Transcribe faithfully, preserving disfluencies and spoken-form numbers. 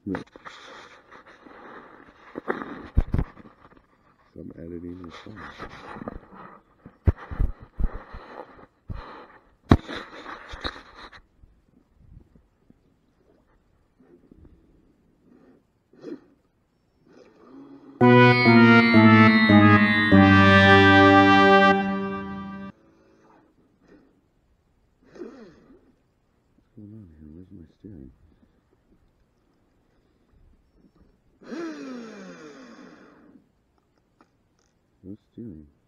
Some editing is fun. What's going on here? Where's my steering? No steering.